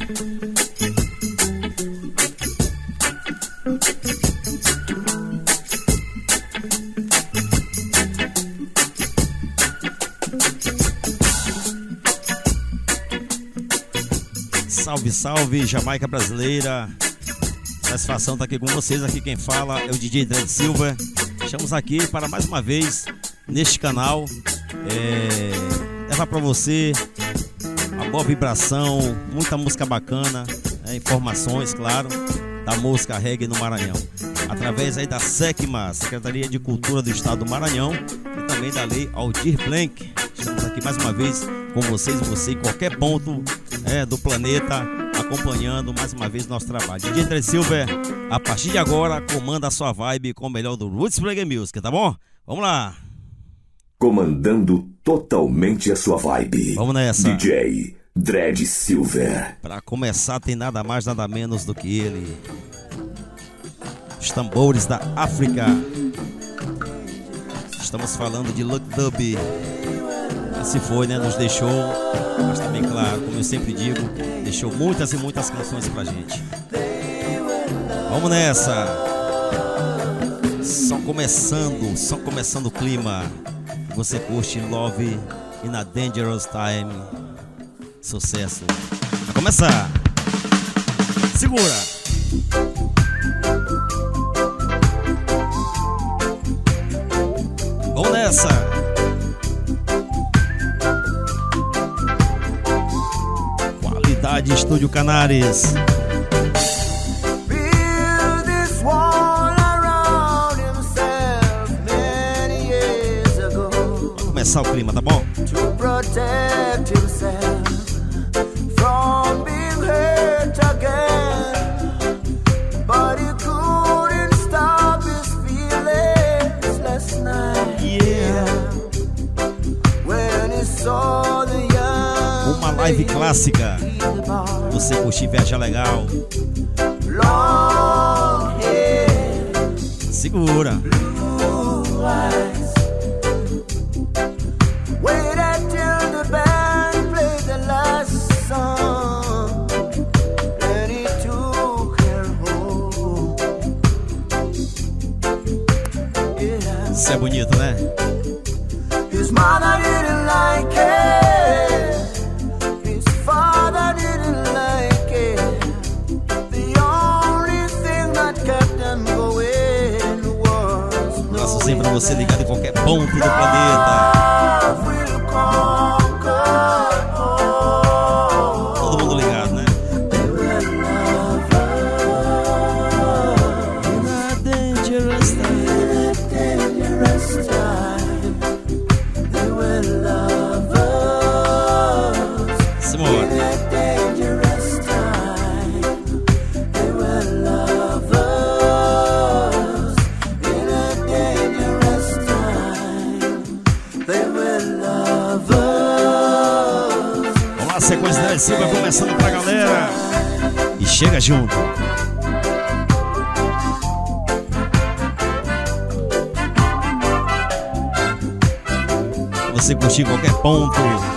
Salve, salve, Jamaica brasileira. Satisfação estar aqui com vocês. Aqui quem fala é o DJ Dredd Silver. Estamos aqui para mais uma vez neste canal levar para você uma boa vibração, muita música bacana, informações, claro, da música reggae no Maranhão, através aí da SECMA, Secretaria de Cultura do Estado do Maranhão, e também da Lei Aldir Blanc. Estamos aqui mais uma vez com vocês, você em qualquer ponto do planeta, acompanhando mais uma vez nosso trabalho. DJ Dredd Silver, a partir de agora, comanda a sua vibe com o melhor do Roots Reggae Music, tá bom? Vamos lá! Comandando totalmente a sua vibe. Vamos nessa. DJ Dredd Silver. Pra começar, tem nada mais, nada menos do que ele. Os tambores da África. Estamos falando de Luck Dube. Se foi, né? Nos deixou, mas também, claro, como eu sempre digo, deixou muitas e muitas canções pra gente. Vamos nessa. Só começando o clima. Você curte Love in a Dangerous Time. Sucesso. Vai começar. Segura. Vamos nessa. Qualidade Estúdio Canares. Começar o clima, tá bom? To protect himself from being hurt again, but he couldn't stop his feelings last night. Yeah. When he saw the young uma live clássica. Você curtir, viajar legal. Long hair, segura. Blue eyes. Isso é bonito, né? His mother didn't like it. His father didn't like it. The only thing that kept them going was um abraçozinho pra você ligado em qualquer ponto do planeta. Todo mundo ligado, né? Sequência da Silva começando pra galera. E chega junto. Você curtir qualquer ponto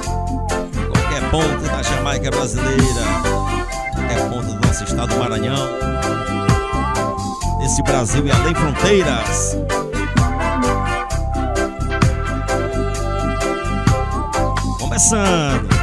da Jamaica brasileira, qualquer ponto do nosso estado do Maranhão, desse Brasil e além fronteiras. Começando.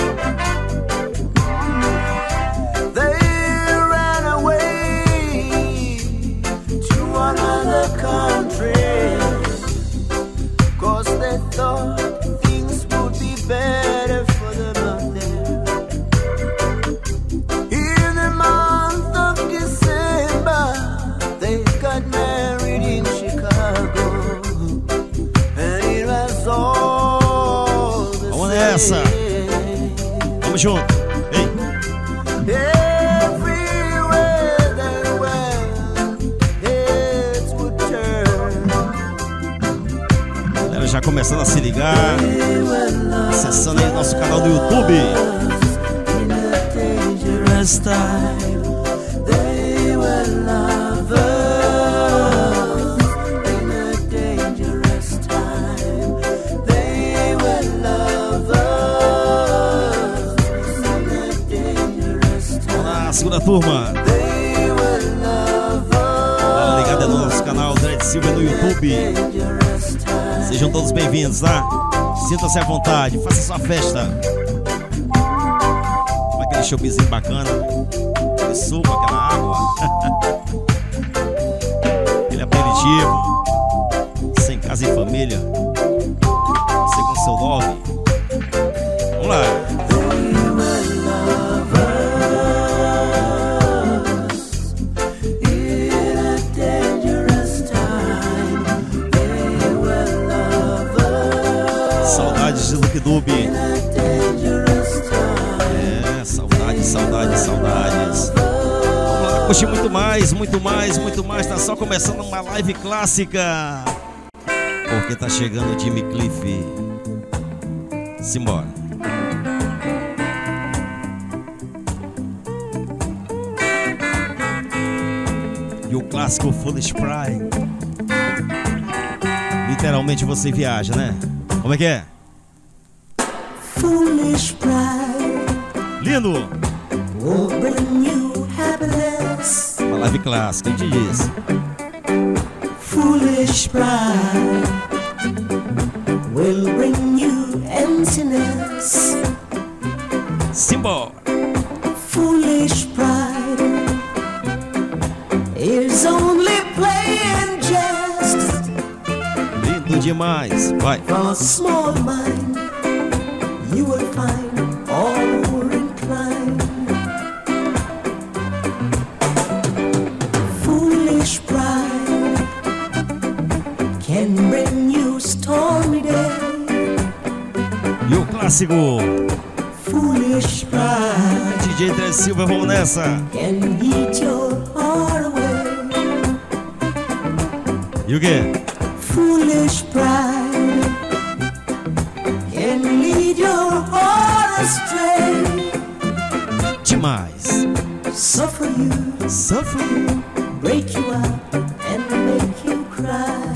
Vamos junto. Ei. Galera já começando a se ligar, acessando aí nosso canal do YouTube. Segura turma. Tá ligado no nosso canal Dread Silver no YouTube. Sejam todos bem-vindos, tá? Sinta-se à vontade, faça sua festa. Com aquele showzinho bacana, aquele suco, aquela água. Aquele aperitivo. Sem casa e família. Você com seu love. Vamos lá. Saudades de Luke Dube. É, saudades. Vamos lá, curtir muito mais. Tá só começando uma live clássica. Porque tá chegando Jimmy Cliff. Simbora. E o clássico Foolish Pride. Literalmente você viaja, né? Como é que é? Foolish pride Lindo! will bring you happiness. Uma live clássica, eu te disse. Foolish pride will bring you emptiness. Simbora! Foolish pride is only playing jest Lindo demais! Vai! from a small mind. You will find all who inclined. Foolish pride can bring you stormy day. E o clássico Foolish pride DJ Dread Silver, vamos nessa! can eat your heart away. E o quê? Foolish pride can lead your heart astray. Demais! Suffer you, Suffer! break you up, and make you cry.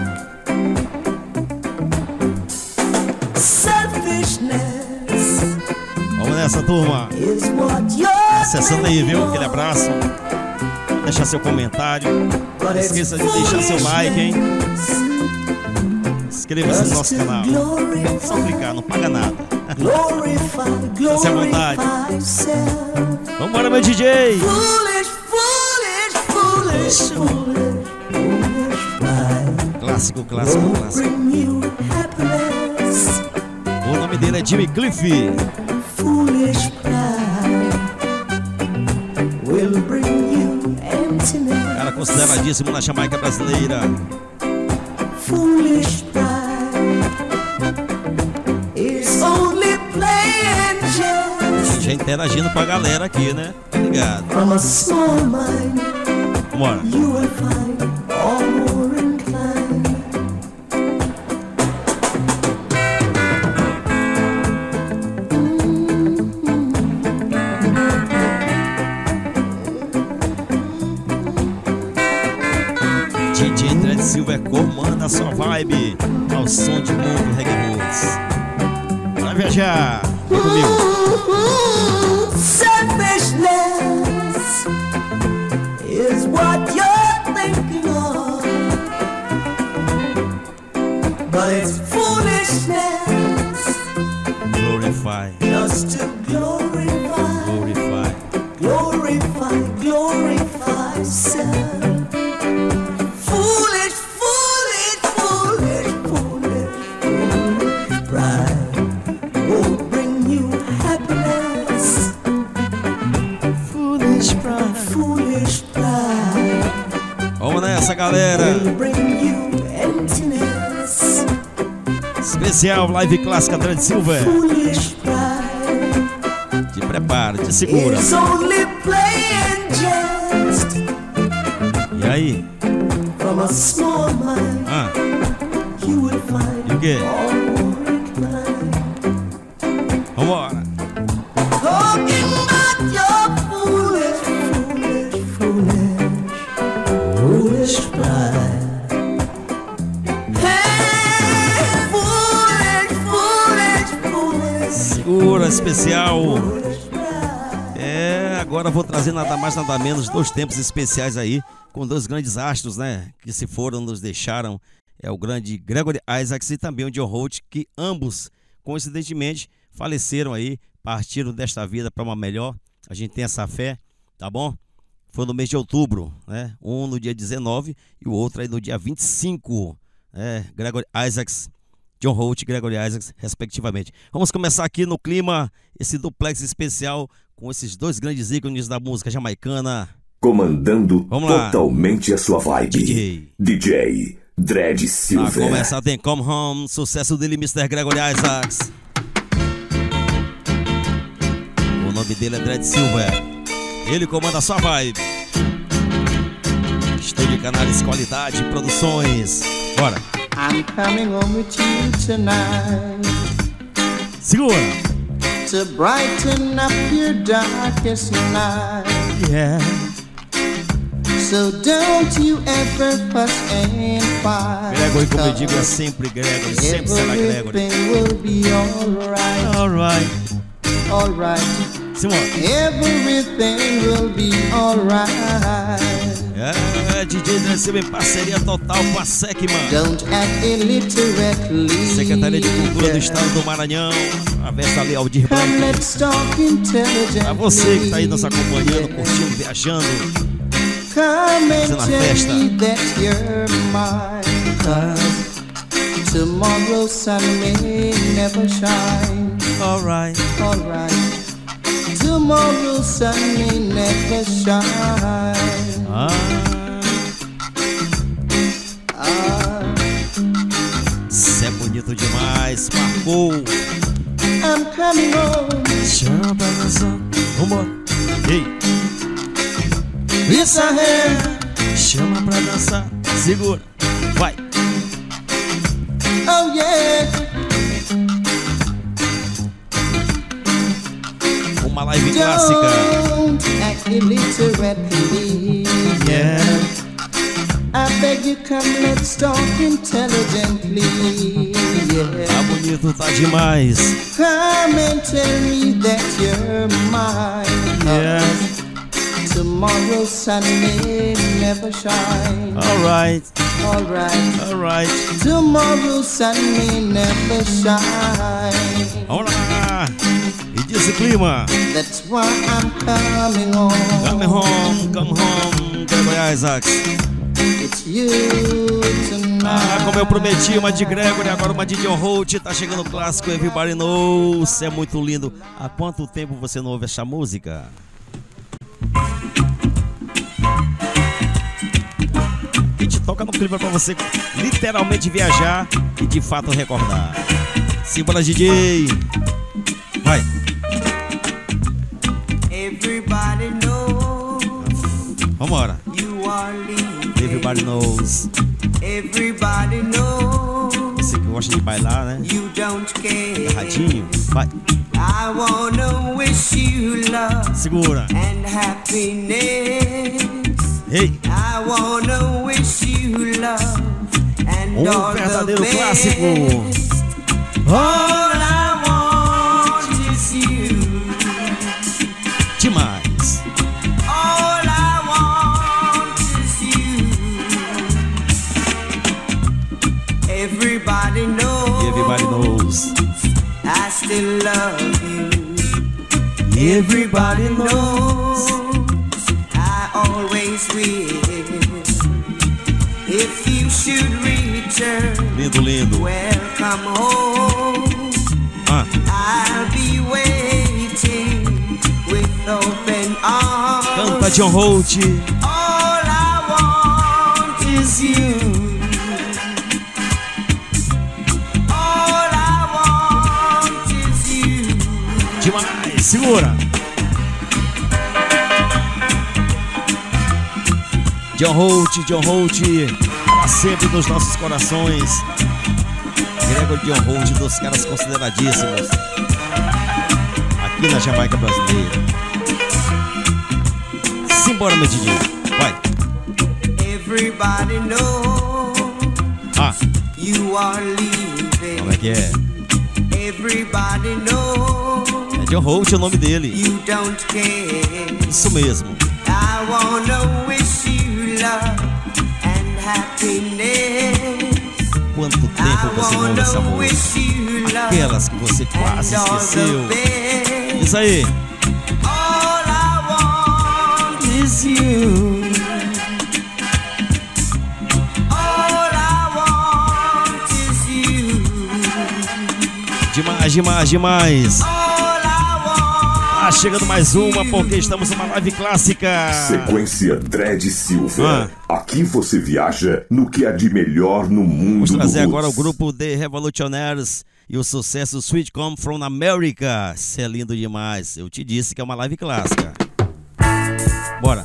Selfishness Vamos nessa, turma! is what you're Acessando aí, viu? Aquele thinking abraço. Deixar seu comentário. of, but Não it's esqueça de deixar seu like, hein? foolishness Inscreva-se no nosso just to canal. Só glorify, clicar, não paga nada. glorify, Fique à vontade. glorify yourself. Vambora, meu DJ! Foolish, foolish, foolish, foolish, foolish pride Clássico. won't bring you happiness. O nome dele é Jimmy Cliff. Foolish pride will bring you emptiness. Cara consideradíssimo na Jamaica brasileira. Foolish pride is only playing jest Já interagindo com a galera aqui, né? Tá ligado? from a small mind. Vambora. You will find all more inclined. DJ Dread Silver comanda a sua vibe ao som de mundo reggae roots. Bora viajar! Vem comigo! Selfishness is what you're thinking of, but it's foolishness Glorify, just to glorify, glorify. glorify self. Foolish, foolish, foolish, foolish, foolish pride won't bring you happiness. Foolish pride. Foolish pride Vamos nessa, galera! will bring you emptiness. Especial Live Clássica Dread Silver. Foolish pride Te prepara, te segura. is only playing jest E aí? from a small mind. Ah, You will find e o quê? all more inclined. Vambora! Talking about your foolish, foolish, foolish, foolish pride. Hey, foolish, foolish, foolish, Segura, especial. foolish pride. É, agora vou trazer nada mais, nada menos, dois tempos especiais aí, com dois grandes astros, né, que se foram, nos deixaram. É o grande Gregory Isaacs e também o John Holt, que ambos, coincidentemente, faleceram aí, partiram desta vida para uma melhor. A gente tem essa fé, tá bom? Foi no mês de outubro, né? Um no dia 19 e o outro aí no dia 25. Gregory Isaacs, John Holt e Gregory Isaacs, respectivamente. Vamos começar aqui no clima, esse duplex especial com esses dois grandes ícones da música jamaicana. Comandando totalmente a sua vibe. DJ Dred Silver. Pra começar tem Come Home, sucesso dele, Mr. Gregory Isaacs. O nome dele é Dred Silver. Ele comanda a sua vibe. Estúdio Canales Qualidade Produções. Bora. I'm coming home with you tonight. Segura. To brighten up your darkest night. Yeah. So don't you ever fuss and fight. Gregory, como eu digo, é sempre Gregory. Sempre será Gregory. Everything will be alright. Alright. Alright. Simone. Everything will be alright. DJ Dred Silver em parceria total com a SECMA, Don't act illiterately. Secretaria de Cultura do Estado do Maranhão, através da Aldir Come, Blanc. let's talk intelligently. Pra você que tá aí nos acompanhando, curtindo, viajando, Come and fazendo a tell festa. me that you're mine. 'Cause tomorrow's sun may never shine. Alright. Alright. Tomorrow's sun may never shine. Isso é bonito demais, marcou. I'm coming home. Chama pra dançar. Vambora. Ei, Yes, I am. chama pra dançar. Segura. Vai. Oh, yeah. Uma live clássica. Don't act illiterately. Yeah. I beg you, come, let's talk intelligently. Yeah. Tá bonito, tá demais. Come and tell me that you're mine. Yeah. Tomorrow's sun may never shine. Alright. Alright. Alright. Tomorrow's sun may never shine. Vamos lá. E diz o clima. That's why I'm coming home. Come home, Gregory Isaacs. It's you tonight. Como eu prometi, uma de Gregory, agora uma de John Holt. Tá chegando o clássico Everybody Knows. É muito lindo. Há quanto tempo você não ouve essa música? A gente toca no clima pra você literalmente viajar e de fato recordar. Simbora, DJ. Vai. Everybody knows Vambora. you are leaving. Everybody Knows. Everybody knows Você que gosta de bailar, né? you don't care. Radinho. Vai. I wanna wish you love Segura. and happiness. Ei. I wanna wish you love and all the Verdadeiro best. clássico. All I want is you. Demais. All I want is you. Everybody knows. Everybody Knows. I still love you. Everybody knows I always will. If you should return, Lindo, lindo. welcome home. I'll be waiting with open arms. Canta John Holt. All I want is you. All I want is you. Demais. Segura. John Holt, para sempre nos nossos corações. Gregory John Holt, dos caras consideradíssimos aqui na Jamaica brasileira. Simbora, meu DJ. Vai. Everybody knows you are leaving. Como é que é? Everybody knows John Holt é o nome dele. Isso mesmo. I wanna wish you love and happiness. Quanto tempo você não ouve essa música? Aquelas que você quase esqueceu. Isso aí. All I want is you. All I want is you. Demais, demais, demais. Tá chegando mais uma, porque estamos numa live clássica. Sequência Dredd Silva. Aqui você viaja no que há de melhor no mundo. Vamos trazer agora o grupo The Revolutionaires e o sucesso Sweet Come From America. Isso é lindo demais. Eu te disse que é uma live clássica. Bora.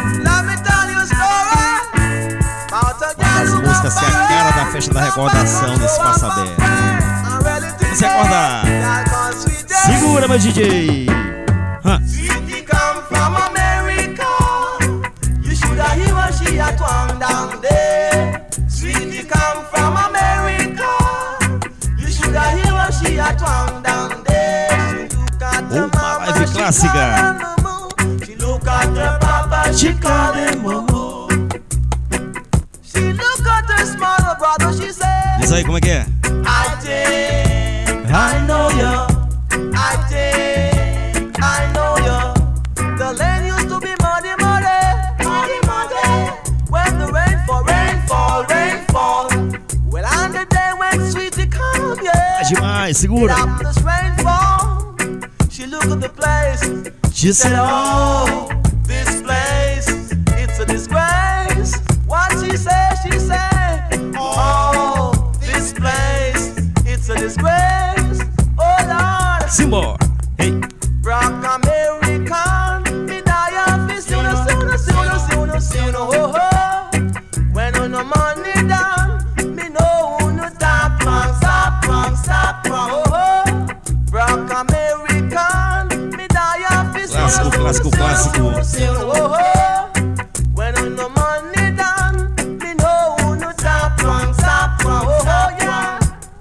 As músicas que é a cara da festa da recordação desse Passa Aberto. Vamos recordar. Segura, meu DJ. Sweetie come from America. You should have heard what she a twang down there. Sweetie come from America. You should have heard what she a twang down there. She look at her mama, live clássica. She look at her papa, she call him Momo. She look at her smaller brother, she say. Diz aí como é que é? I think I know you. I think I know you. The land used to be muddy, muddy, muddy, muddy. When the rainfall, rainfall, rainfall. Well, on the day when Sweetie come, yeah. Demais, segura. After this rainfall, she look at the place. She said, oh, this place, it's a disgrace. What she said, oh, this place, it's a disgrace. Oh, Lord. Simbora. Hey. Rock American, me die off this sooner, oh, oh. When no money down, me know no stop, oh, oh. Rock American, me die off this clássico, clássico, clássico. Oh, oh. When no money down, me know no stop, oh, oh, yeah.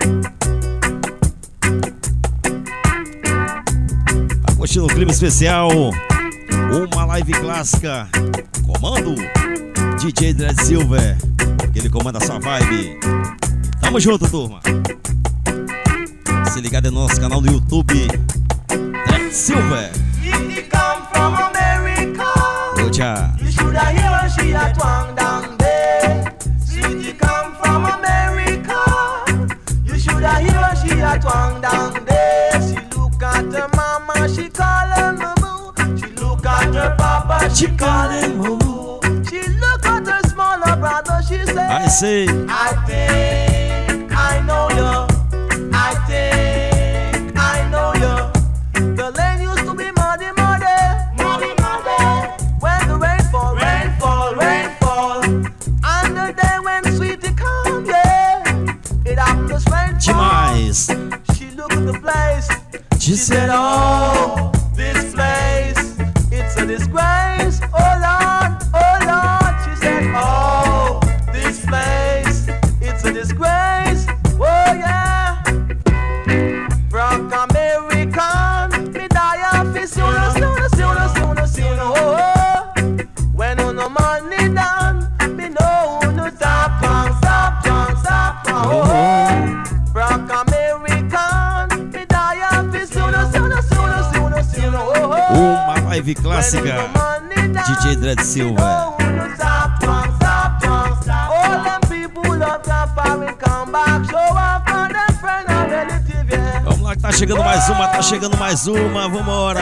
Curtindo o clima especial, uma live clássica. Comando DJ Dredd Silva, que ele comanda a sua vibe. Tamo junto, turma. Se ligado no nosso canal no YouTube, Dredd Silva. Tchau. You should have heard when she a twang down there. Sweetie come from America. You should have heard when she a twang down there. She look at her mama, she call her Moo. She look at her papa, she call him Moo. She look at her smaller brother, she say, I say, I think I know you. I think I know you. The lane used to be muddy, muddy, muddy, muddy. When the rainfall, rainfall, rainfall. And the day when Sweetie come, yeah. It happens rainfall. demais. She looked at the place. She Said, oh, this place, it's a disgrace. Oh Lord, she said, oh, this place, it's a disgrace. Oh yeah, Rock American, me die off it sooner, oh, oh. When no money down, me know no stop, oh, oh. Rock American, me die off it sooner, oh, oh. Uma live clássica. DJ Dredd Silva. Vamos lá que tá chegando mais uma, vambora!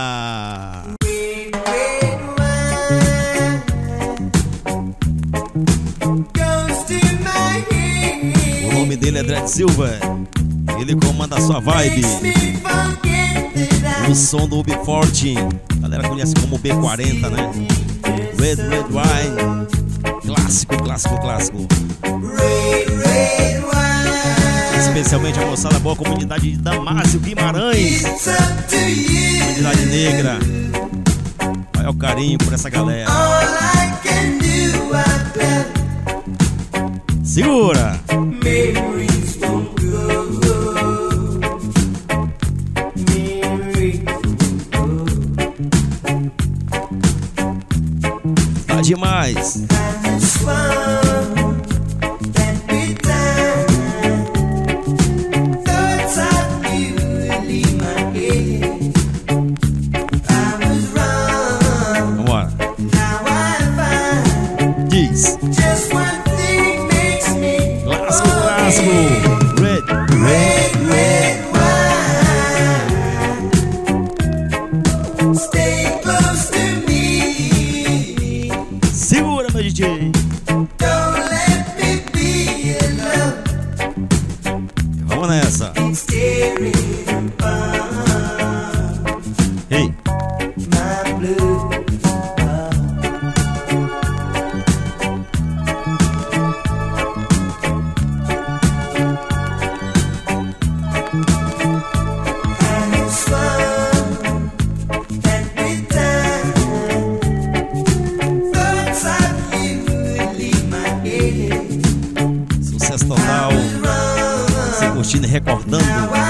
O nome dele é Dredd Silva. Ele comanda a sua vibe. O som do UB40, a galera conhece como B40, né? Red Wine, clássico, clássico, clássico. Especialmente a moçada boa, comunidade de Damásio Guimarães, comunidade negra. Olha o carinho por essa galera. Segura! Memories. demais. Vambora. Diz. Clássico, clássico. Red, red, red. Stay close to me. Segura, meu DJ. Don't let me be alone. Vamos nessa. Steering Ei. my blue. Sucesso total. Você curtindo e recordando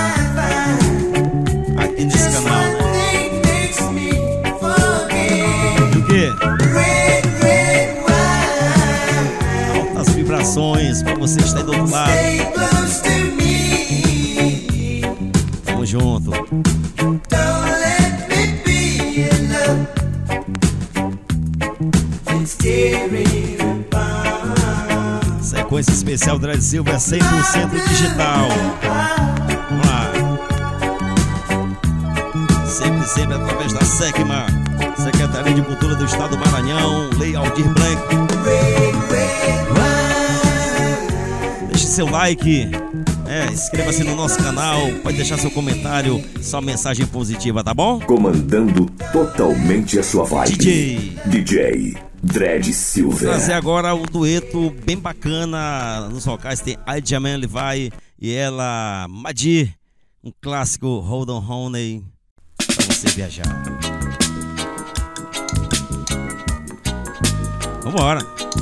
aqui nesse canal, né? E o quê? Altas vibrações pra você estar aí do outro lado. Tamo junto. Sequência especial Dread Silva é 100% digital. Vamos lá. Sempre através da SECMA, Secretaria de Cultura do Estado do Maranhão, Lei Aldir Blanc. Deixe seu like, inscreva-se no nosso canal, pode deixar seu comentário, sua mensagem positiva, tá bom? Comandando totalmente a sua vibe. DJ Dread Silva. Vou trazer agora um dueto bem bacana nos vocais. Tem Adjaman Levi e ela, Madi. Um clássico, Hold On Honey, pra você viajar. Vambora.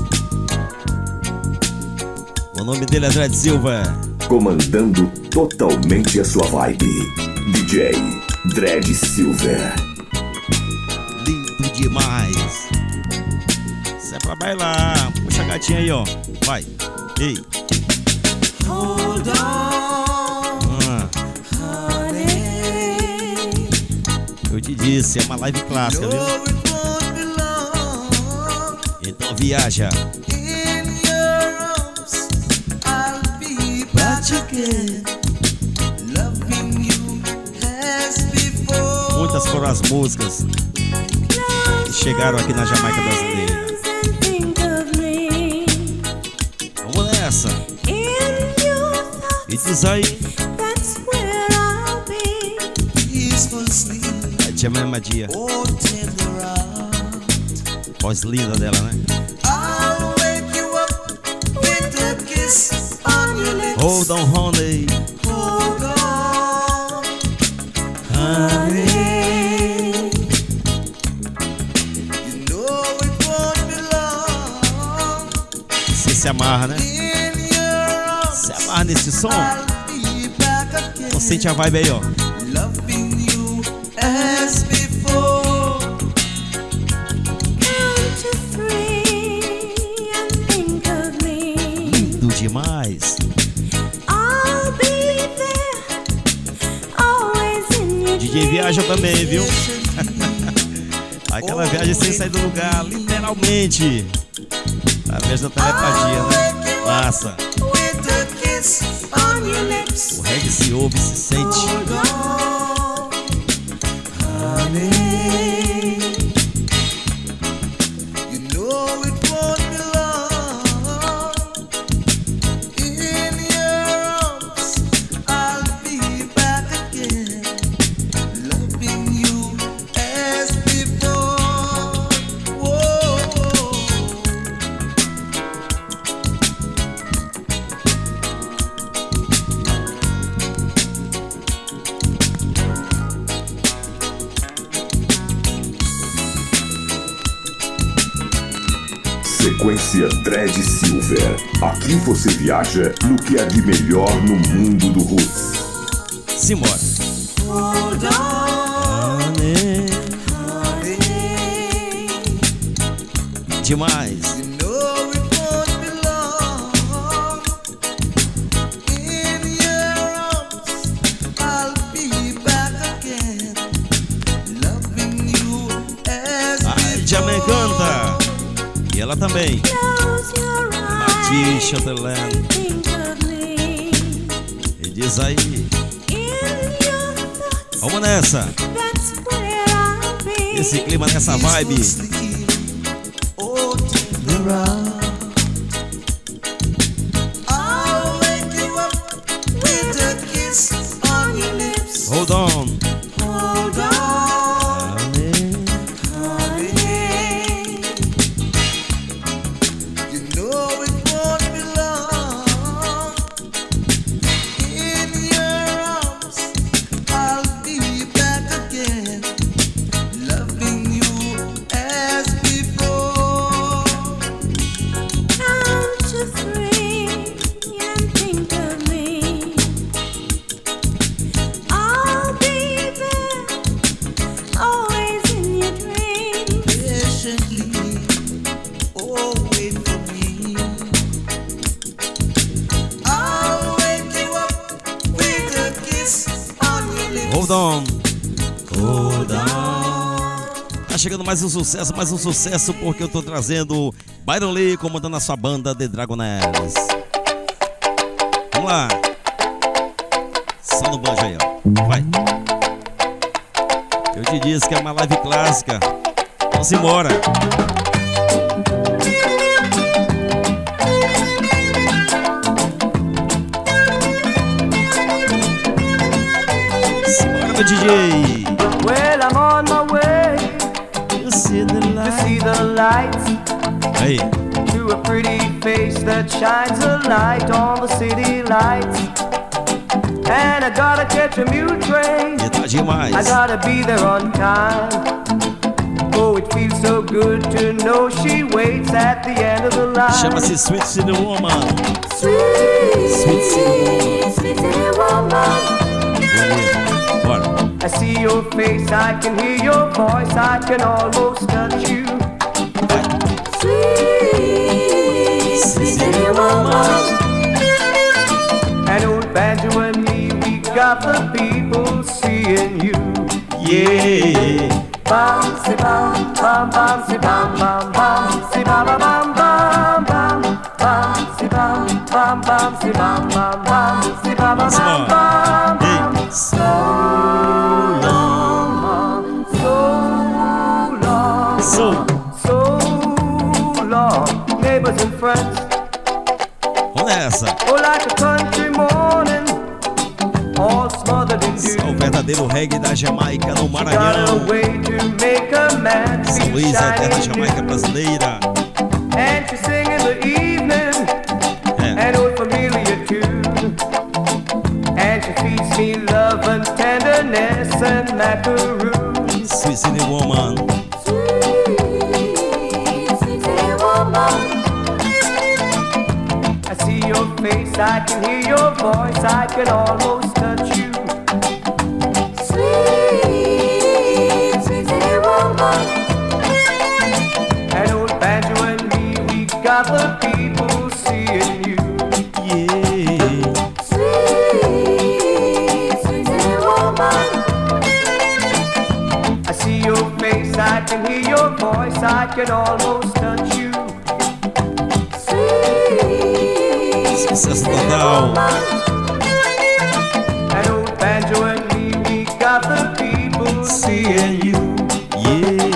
O nome dele é Dread Silva. Comandando totalmente a sua vibe. DJ Dread Silva. Lindo demais. Isso é pra bailar. Puxa a gatinha aí, ó. Vai. Ei. Hold on, honey. Eu te disse, é uma live clássica, viu? Então viaja. Muitas foram as músicas que chegaram aqui na Jamaica brasileira. Vamos nessa. E diz aí. A tia mesma dia. Voz linda dela, né? Hold on, honey. Você se amarra, né? Se amarra nesse som. Então sente a vibe aí, ó. Lindo demais. DJ viaja também, viu? Aquela viagem sem sair do lugar, literalmente. Através da telepatia, né? Massa. O reggae se ouve, se sente. Sequência Dread Silva. Aqui você viaja no que há de melhor no mundo do roots. Simbora. Hold on, honey. demais. Jamé canta. E ela também. Mati Chatelaine. E diz aí. Vamos nessa. Esse clima, nessa vibe. Hold on. Hold on, honey. You know it won't be long. In your arms, I'll be back again, loving you as before. Count to 3 and think of me. I'll be there, always in your dreams. Patiently, oh, wait for me. I'll wake you up with a kiss on your lips. Hold on. Hold on. Tá chegando mais um sucesso, porque eu tô trazendo Byron Lee comandando a sua banda The Dragonaires. Vamos lá. Só no banjo aí, ó. Vai. Eu te disse que é uma live clássica. Vamos embora. Simbora, meu DJ. Well, I'm on my way You see the to light. see the lights, Aí. to a pretty face that shines a light on the city lights. And I gotta catch a mule train, E tá demais. I gotta be there on time. Oh, it feels so good to know she waits at the end of the line. Chama-se Sweet City Woman. Sweet, Sweet City sweet city woman. Bonito. Bora. I see your face, I can hear your voice, I can almost touch you. Sweet, sweet city woman. An old banjo and me, we got the people seeing you. Yeah. Bam, si bam, bam, bam, si bam, bam, bam, si bam, bam, bam, bam, bam, si bam, bam, bam, si bam, bam, bam, si bam, bam, bam, bam, bam. Ei. So long, so long, so long, neighbors and friends. Vamos nessa. Oh, like a country morning, all smothered in dew. É o verdadeiro reggae da Jamaica no Got a Maranhão. way to make a man São feel Luís, a eterna shiny Jamaica new. brasileira. And she sing in the evening É. an old familiar tune. And she feeds me love and tenderness and macaroons. Sweet City Woman. Sweet, sweet city woman. I see your face, I can hear your voice, I can almost touch you. Sweet, sweet city woman. An old banjo and me, we got the people seeing you. Yeah. Sweet, sweet city woman. I see your face, I can hear your voice, I can almost touch you. Sweet, Sucesso total. An old banjo and me, we got the people seeing you. Yeah.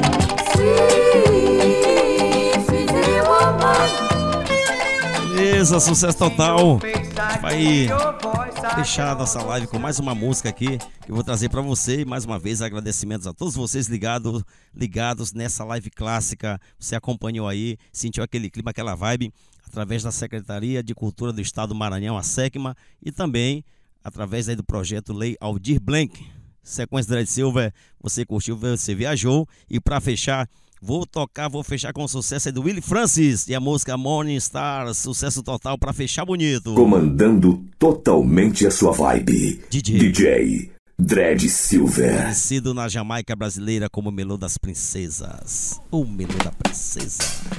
sweet, sweet city woman. Beleza, sucesso total. Face, I Vai can hear your voice, I fechar a can nossa live com mais uma música aqui que eu vou trazer para você. E mais uma vez, agradecimentos a todos vocês ligados nessa live clássica. Você acompanhou aí, sentiu aquele clima, aquela vibe, através da Secretaria de Cultura do Estado do Maranhão, a SECMA, e também através aí do projeto Lei Aldir Blanc. Sequência Dread Silver, você curtiu, você viajou. E para fechar, vou fechar com o sucesso aí do Willie Francis e a música Morning Star, sucesso total para fechar bonito. Comandando totalmente a sua vibe. DJ. DJ Dread Silver. Conhecido na Jamaica brasileira como Melô das Princesas. O Melô da Princesa.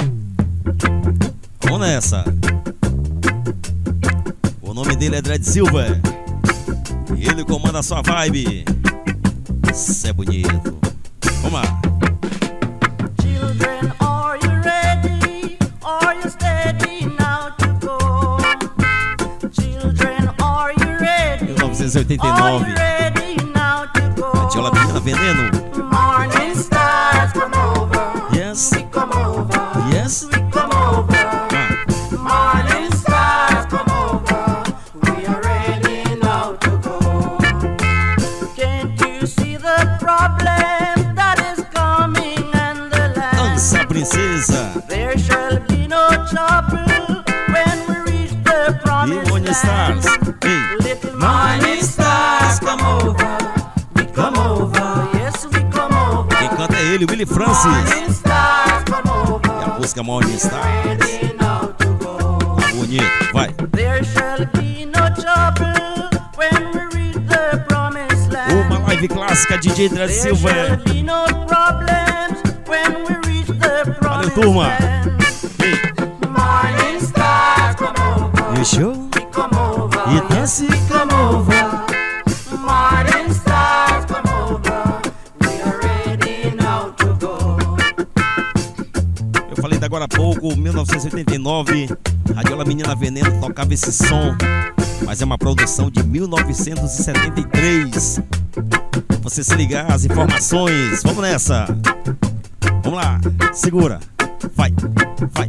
Vamos nessa. O nome dele é Dread Silver. E ele comanda a sua vibe. Isso é bonito. Vamos lá. Children, are you ready? Are you steady now to go? Children, are you ready? 1989. Radiola Menina Veneno. Morning stars come over. Yes. We come over. Yes. We come over. Morning stars come over. We are ready now to go. Can't you see the problem that is coming in the land? Dança, princesa. There shall be no trouble when we reach the promised Morning land. Stars. Ei. Little morning stars come over. We come over. Yes, we come over. Quem canta é ele, Willie Francis. Morning stars come over. E a música Morning Stars. Ready now to go. Tá bonito, vai. There shall be no trouble when we reach the promised land. Uma live clássica, DJ Dread There Silver. shall be no problems when we reach the Valeu, promised turma. land. Ei. Morning stars come over. E show. We come over. E dance. Come over. Morning stars come over. We are ready now to go. Eu falei da agora há pouco, 1989. Radiola Menina Veneno tocava esse som. Mas é uma produção de 1973. Você se ligar, as informações. Vamos nessa. Vamos lá, segura. Vai, vai.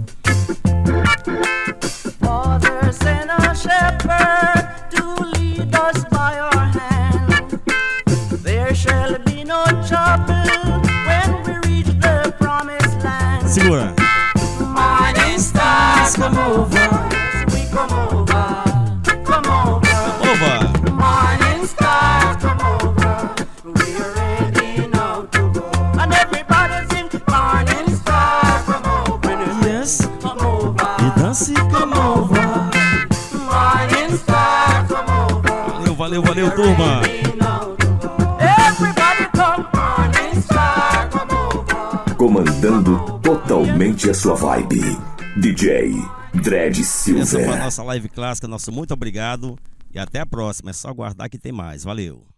Father sent a shepherd to lead us by our hand. There shall be no trouble when we reach the promised land. Segura. Morning stars come over. We come over. Come over. Ova. Morning stars come over. We are ready now to go. And everybody sing morning stars come over. Yes. Come over. E dance. Come over. Morning stars come over. Valeu, valeu, valeu, turma. Everybody come. Morning stars come over. Comandando totalmente a sua vibe. DJ Dread Essa foi a Silver. nossa live clássica. Nosso muito obrigado. E até a próxima. É só aguardar que tem mais. Valeu.